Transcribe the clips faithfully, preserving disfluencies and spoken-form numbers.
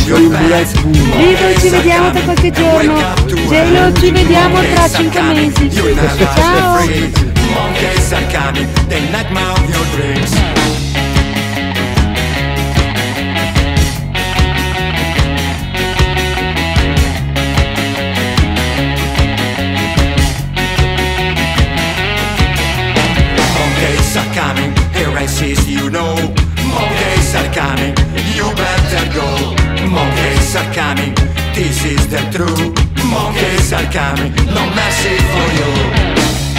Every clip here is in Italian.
in Blackpool. Lido, ci vediamo tra qualche giorno. Gelo, ci vediamo tra cinque mesi. Ciao. Monkeys are coming, they nightmare of your dreams. Monkeys are coming, here I insist you know. Monkeys are coming, you better go. Monkeys are coming, this is the truth. Monkeys are coming, no mercy for you.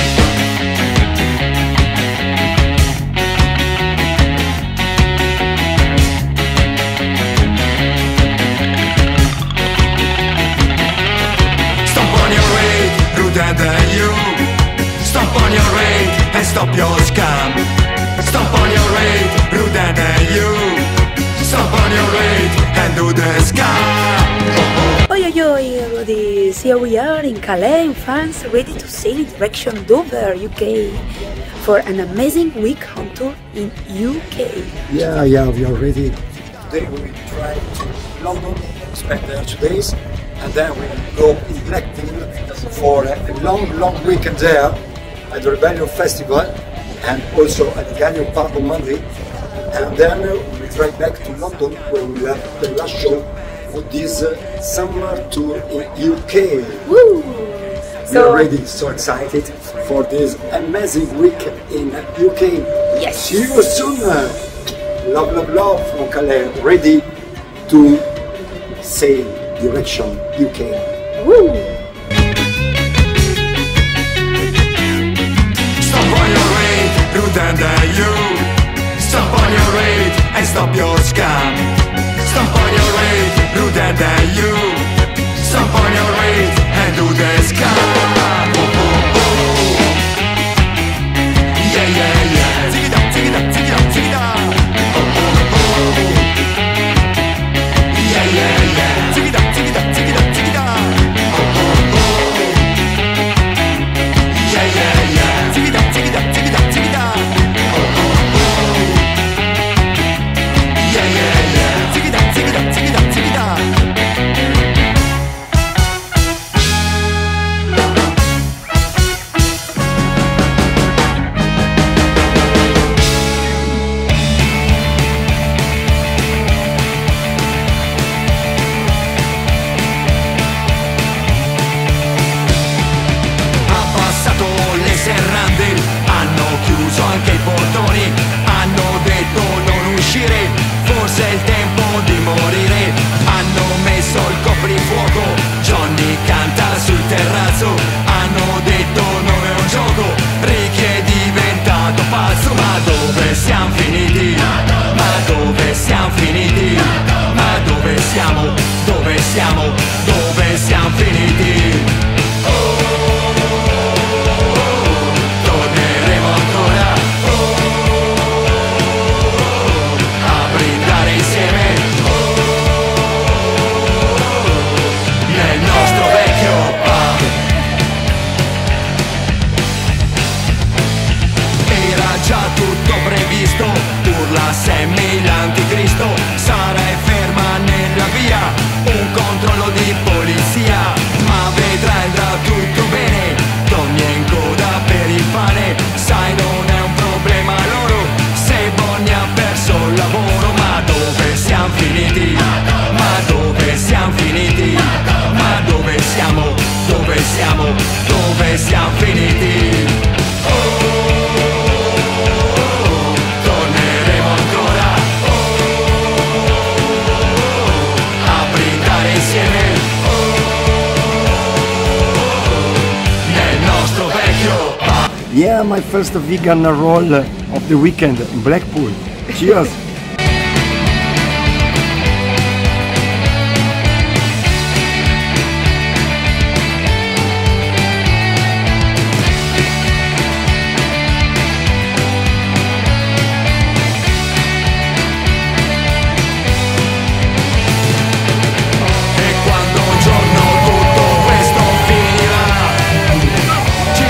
Than you. Stomp on your rate and stop your scam. Stomp on your rate, ruder than you. Stomp on your rate and do the scam. Oi oi oi everybody, here we are in Calais in France, ready to sail in direction Dover, U K, for an amazing week on tour in U K. Yeah, yeah, we are ready. Today we will try to London, spend there two days, and then we will go in Blackpool for a long, long weekend there at the Rebellion Festival and also at the Gallium Park on Monday. And then we will drive back to London where we will have the last show for this uh, summer tour in U K. Woo! We So, are ready, so excited for this amazing week in U K. Yes! See you soon! Love, love, love from Calais, ready to sail direction U K. Woo! Ruder than you. Stomp on your rate and stop your scam. Stomp on your rate, ruder than you. Stomp on your rate and do the scam. Oh, oh, oh. Yeah, yeah, yeah. Zig it up, zig it up, zig it up, zig it up. Oh, oh, oh. Yeah, yeah, yeah. Zig it up, zig it up, zig it up, zig it up. Oh, oh, oh. Yeah, yeah, yeah. Zig it up, zig it up, zig it up, zig it up. Anche i portoni hanno detto non uscire, forse è il tempo di morire. Hanno messo il coprifuoco, Johnny canta sul terrazzo. Hanno detto non è un gioco, Ricky è diventato pazzo. Ma dove siamo finiti? Ma dove siamo finiti? Ma dove siamo? Dove siamo? Dove siamo finiti? Urla Sammy l'anticristo, Sara è ferma nella via, un controllo di polizia, ma vedrà andrà tutto bene, donne in coda per il pane, sai non è un problema loro, se Bonnie ha perso il lavoro. Ma dove siamo finiti? Ma dove siamo finiti? Ma dove siamo? Dove siamo? Dove siamo finiti? Yeah, my first vegan roll of the weekend in Blackpool. Cheers!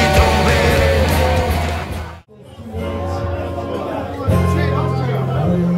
Ci troveremo.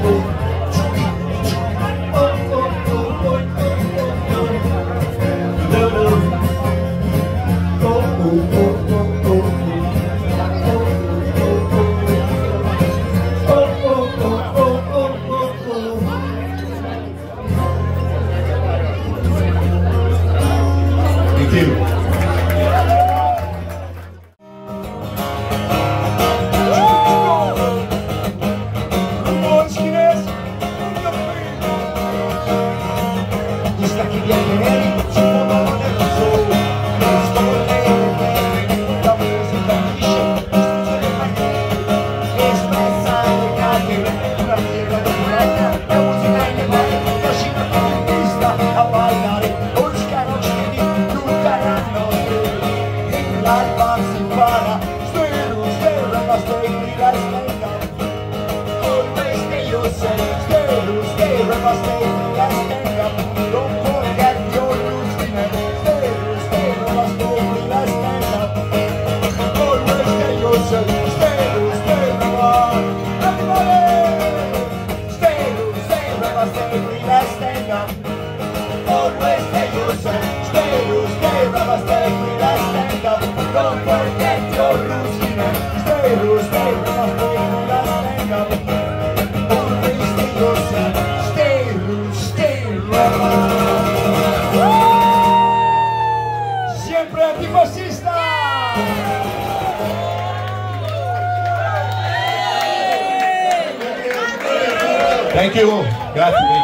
Don't forget your roots, stay loose, stay stand up. Always stay yourself, stay loose, stay loose. Siempre antifascista! Thank you, grazie.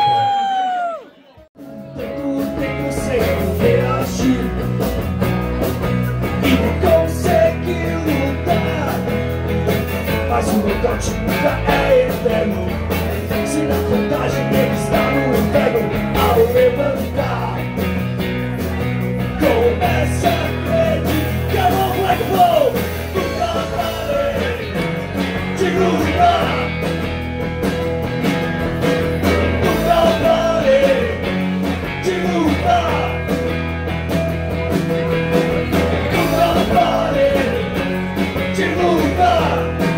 Mas o nodote nunca é eterno. Se na contagem ele está no inferno, ao levantar começa a acreditar no black hole. Nunca parei de lutar. Nunca parei de lutar. Nunca parei de lutar.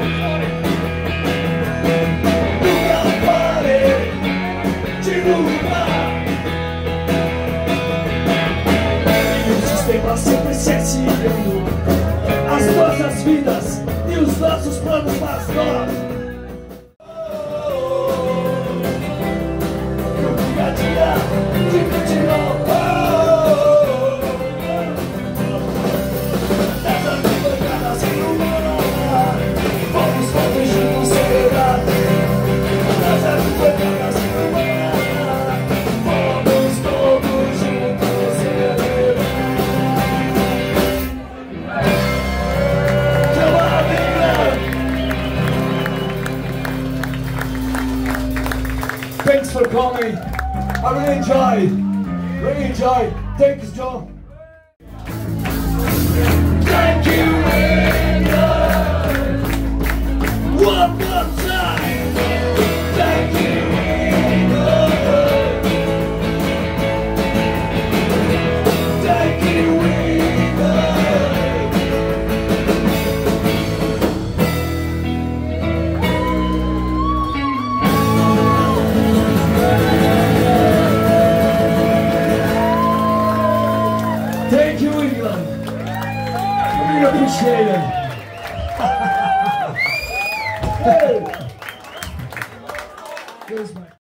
Sempre cerceando as nossas vidas e os nossos planos, mas nós no dia a dia de continuar dessas bancadas sem humana, vamos todos juntos celebrar dessas bancadas sem humana, vamos todos juntos celebrar. Thanks for coming. I really enjoyed. Really enjoyed. Thanks, John. Thank you, England. One more time. Thank you, England. Thank you, Thank you, England. I really appreciate it. Hey. Here's my